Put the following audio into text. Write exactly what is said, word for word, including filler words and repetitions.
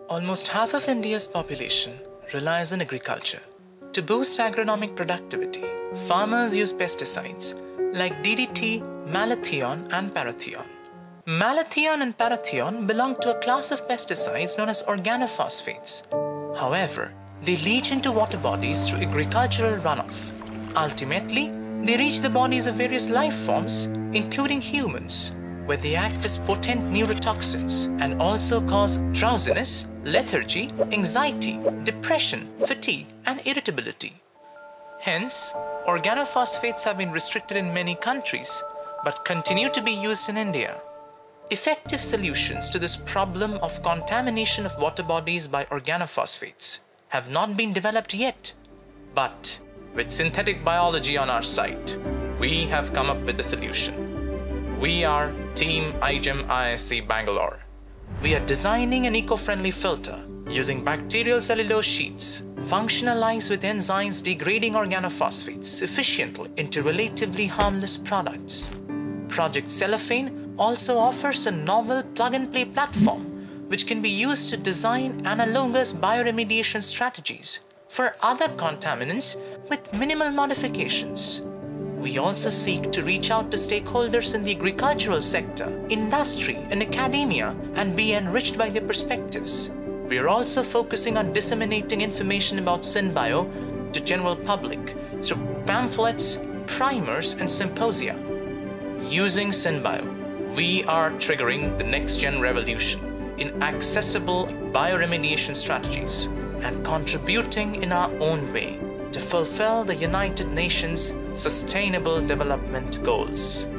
Almost half of India's population relies on agriculture. To boost agronomic productivity, farmers use pesticides like D D T, malathion and parathion. Malathion and parathion belong to a class of pesticides known as organophosphates. However, they leach into water bodies through agricultural runoff. Ultimately, they reach the bodies of various life forms, including humans, where they act as potent neurotoxins and also cause drowsiness, lethargy, anxiety, depression, fatigue, and irritability. Hence, organophosphates have been restricted in many countries, but continue to be used in India. Effective solutions to this problem of contamination of water bodies by organophosphates have not been developed yet. But with synthetic biology on our side, we have come up with a solution. We are Team iGEM I I C Bangalore. We are designing an eco-friendly filter using bacterial cellulose sheets, functionalized with enzymes degrading organophosphates efficiently into relatively harmless products. Project Cellophane also offers a novel plug-and-play platform which can be used to design analogous bioremediation strategies for other contaminants with minimal modifications. We also seek to reach out to stakeholders in the agricultural sector, industry, and academia and be enriched by their perspectives. We are also focusing on disseminating information about SynBio to general public through pamphlets, primers, and symposia. Using SynBio, we are triggering the next-gen revolution in accessible bioremediation strategies and contributing in our own way to fulfill the United Nations Sustainable Development Goals.